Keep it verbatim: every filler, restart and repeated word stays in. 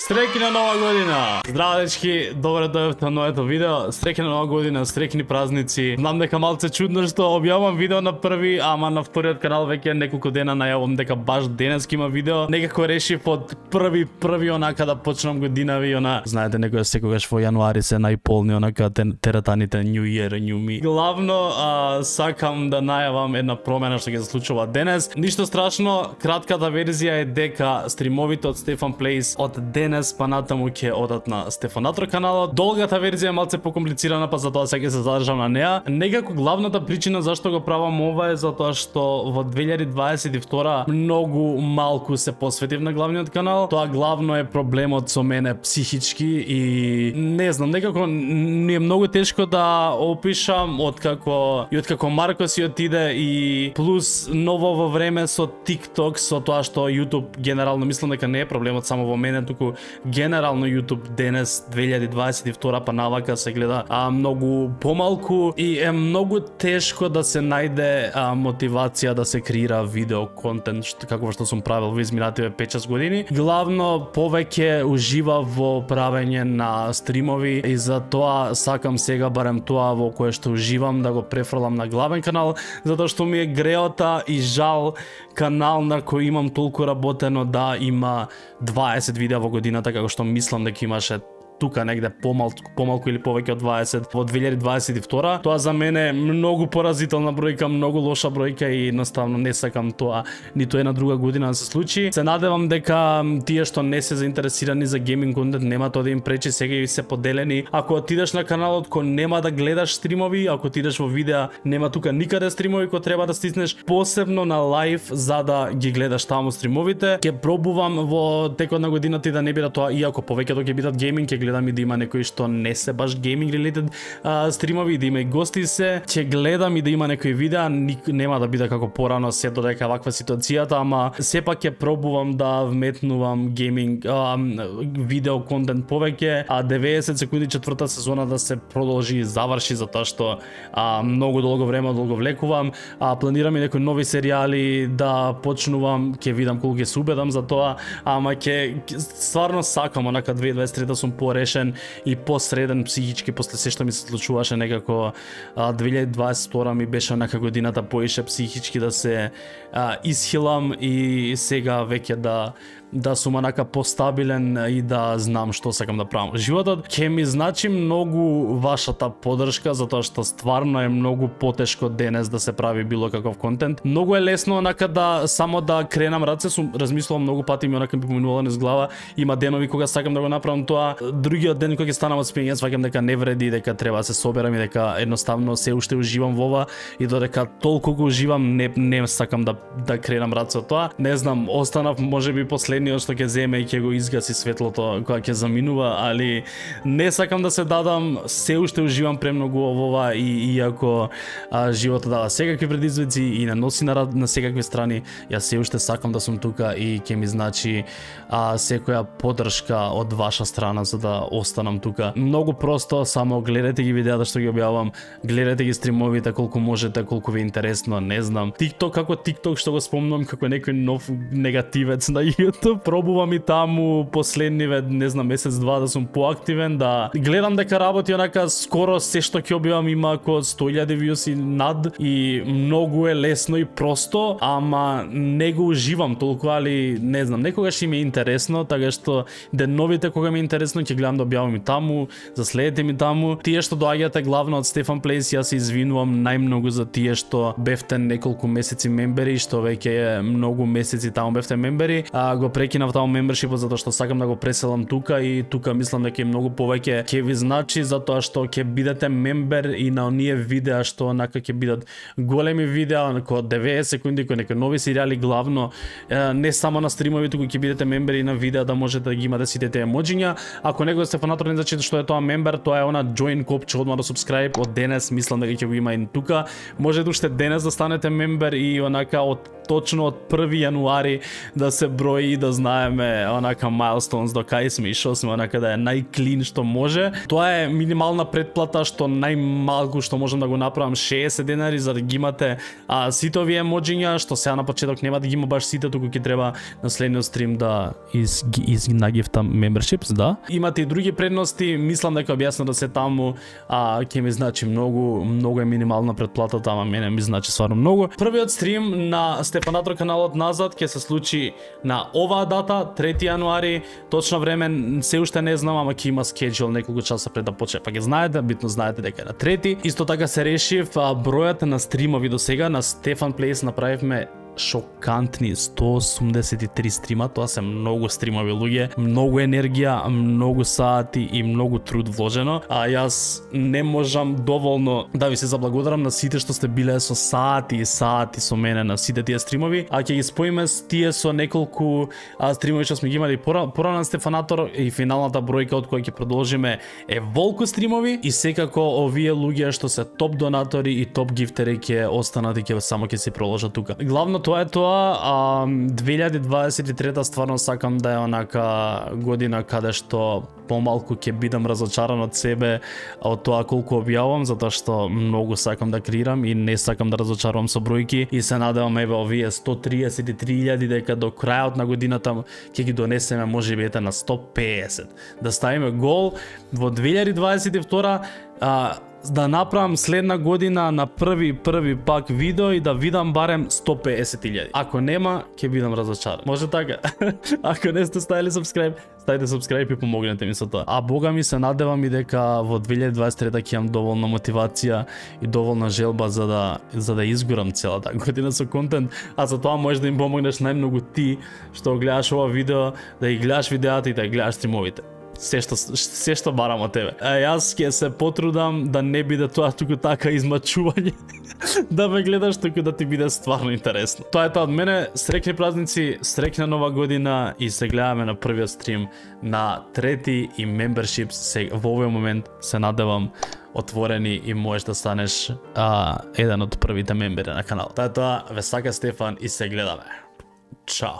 Среќна нова година! Здраво дечки, добре дојавте на новото видео. Среќна нова година, среќни празници. Знам дека малце чудно што објавам видео на први, ама на вториот канал веќе неколку дена најавам дека баш денеска има видео. Некако решив од први први онака да почнам годинави, она знаете некој секогаш во јануари се најполни онака теретаните New Year, New Me. Главно а, сакам да најавам една промена што ќе се случува денес. Ништо страшно, кратката верзија е дека стримовите од Stefan Plays од денес па натаму ќе одат на Стефанатор каналот. Долгата верзија е малце покомплицирана, па затоа сега ќе се задржам на неа. Некако главната причина зашто го правам ова е затоа што во две илјади дваесет и втора многу малку се посветив на главниот канал. Тоа главно е проблемот со мене психички и не знам, некако ми е многу тешко да опишам откако и откако Марко си отиде и плюс ново во време со TikTok, со тоа што YouTube генерално мислам дека не е проблемот само во мене, туку генерално YouTube денес две илјади дваесет и втора па навака се гледа а, многу помалку и е многу тешко да се најде а, мотивација да се креира видео контент што како што сум правил во изминативе пет шест години. Главно повеќе ужива во правење на стримови и затоа сакам сега барем тоа во кое што уживам да го префрлам на главен канал, затоа што ми е греота и жал канал на кој имам толку работено да има дваесет видеа во годината како што мислам дека имаше тука негде помалку, помалку или повеќе од дваесет во две илјади дваесет и втора. Тоа за мене е многу поразителна бројка, многу лоша бројка и едноставно не сакам тоа ниту една друга година да се случи. Се надевам дека тие што не се заинтересирани за гейминг контент нема тоа да им пречи, сега и се поделени. Ако отидеш на каналот кој нема да гледаш стримови, ако отидеш во видеа нема тука никаде стримови кои треба да стиснеш посебно на лайв за да ги гледаш таму стримовите. Ќе пробувам во текот на годината и да не биде тоа, иако повеќето ќе бидат гейминг, ќе гледам и да има некои што не се баш гейминг related а, стримови, да има и гости се. Ќе гледам и да има некои видеа, ник, нема да биде како порано се додека ваква ситуацијата, ама сепак ќе пробувам да вметнувам гейминг а, видео контент повеќе, а деветдесет секунди четврта сезона да се продолжи и заврши затоа што а, многу долго време одолговлекувам, а планирам и некои нови серијали да почнувам, ќе видам колку ќе се убедам за тоа, ама ќе стварно сакам онака две илјади дваесет и трета сум по решен и посреден психички после се што ми се случуваше некако а, две илјади дваесет и втора ми беше онака годината поише психички да се а, исхилам и сега веќе да да сум онака постабилен и да знам што сакам да правам. Животот ќе ми значи многу вашата поддршка затоа што стварно е многу потешко денес да се прави било каков контент. Многу е лесно онака да само да кренам раце, сум размислувам многу пати ми онака ми поминувало низ глава. Има денови кога сакам да го направам тоа, другиот ден кога ќе станам од спиење сваќам дека не вреди, дека треба да се соберам и дека едноставно се уште уживам во ова и додека толку го уживам не не сакам да да кренам раце од тоа. Не знам, останав можеби последниот што ќе земе и ќе го изгаси светлото кога ќе заминува, али не сакам да се дадам, се уште уживам премногу во ова и иако а, животот дава секакви предизвици и не носи на, на секакви страни, ја се уште сакам да сум тука и ќе ми значи а, секоја поддршка од ваша страна за да останам тука. Многу просто, само гледајте ги видеата што ги објавам, гледајте ги стримовите колку можете, колку ви е интересно, не знам. TikTok како TikTok што го спомнувам како некој нов негативец на YouTube, пробувам и таму последниве, не знам, месец два да сум поактивен, да гледам дека работи онака скоро се што ќе објавам има око сто илјади views и над и многу е лесно и просто, ама не го уживам толку, али не знам, некогаш им е интересно, така што деновите кога ми е интересно ќе гледам да објавам и таму, заследете ми таму. Тие што доаѓате главно од Stefan Plays, јас се извинувам најмногу за тие што бевте неколку месеци мембери, што веќе многу месеци таму бевте мембери, а го прекинав таму мембершипот затоа што сакам да го преселам тука и тука мислам дека е многу повеќе ќе ви значи затоа што ќе бидете мембер и на оние видеа што онака ќе бидат големи видеа, како деветдесет секунди, кои некои нови серијали главно, не само на стримови, туку ќе бидете мембери на видеа да можете да ги имате сите тие емоџиња. Ако некој сте фанатор не зачита што е тоа мембер, тоа е она join копче одма до subscribe од денес, мислам дека ќе го има и тука. Можете уште денес да станете мембер и онака од точно од први јануари да се брои и да да знаеме онака milestones до кај сме и што сме, онака да е најклин што може. Тоа е минимална предплата што најмалку што можам да го направам шеесет денари за да ги имате а, сите овие емоџиња што сега на почеток нема да ги има баш сите, туку ќе треба на следниот стрим да из из нагифтам memberships, да. Имате и други предности, мислам дека објаснав да се таму, а ќе ми значи многу, многу е минимална предплатата, ама мене ми значи стварно многу. Првиот стрим на Стефанатор каналот назад ќе се случи на оваа дата, трети јануари, точно време се уште не знам, ама ќе има скеџул неколку часа пред да почне. Па ќе знаете, битно знаете дека е на трети. Исто така се решив а, бројот на стримови до сега на Стефан Плейс направивме шокантни сто осумдесет и три стрима, тоа се многу стримови луѓе, многу енергија, многу сати и многу труд вложено. А јас не можам доволно да ви се заблагодарам на сите што сте биле со сати и сати со мене на сите тие стримови, а ќе ги споиме с тие со неколку а, стримови што сме ги имали пора, пора на Стефанатор и финалната бројка од која ќе продолжиме е волку стримови и секако овие луѓе што се топ донатори и топ гифтери ќе останат и ќе само ќе се проложат тука. Главно тоа е тоа, а, две илјади дваесет и трета стварно сакам да е онака година каде што помалку ќе бидам разочаран од себе од тоа колку објавам, затоа што многу сакам да креирам и не сакам да разочарувам со бројки и се надевам еве овие сто триесет и три илјади дека до крајот на годината ќе ги донесеме можеби ете на сто пеесет. Да ставиме гол во две илјади дваесет и втора, а, да направам следна година на први први пак видео и да видам барем сто пеесет илјади. Ако нема, ќе бидам разочаран. Може така? Ако не сте ставили subscribe, ставите subscribe и помогнете ми со тоа. А бога ми се надевам и дека во две илјади дваесет и трета ќе имам доволна мотивација и доволна желба за да за да изгорам целата година со контент, а за тоа можеш да им помогнеш најмногу ти што гледаш ова видео, да ги гледаш видеата и да ги гледаш стримовите. Се што, се што барам од тебе. А јас ќе се потрудам да не биде тоа туку така измачување. Да ме гледаш туку да ти биде стварно интересно. Тоа е тоа од мене. Среќни празници, среќна нова година и се гледаме на првиот стрим на трети и memberships. Се, во овој момент се надевам отворени и можеш да станеш а, еден од првите мембери на каналот. Тоа е тоа, ве сака Стефан и се гледаме. Чао.